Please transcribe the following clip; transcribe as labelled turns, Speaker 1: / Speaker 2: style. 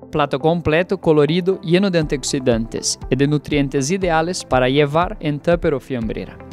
Speaker 1: Plato completo, colorido, lleno de antioxidantes y de nutrientes ideales para llevar en tupper o fiambrera.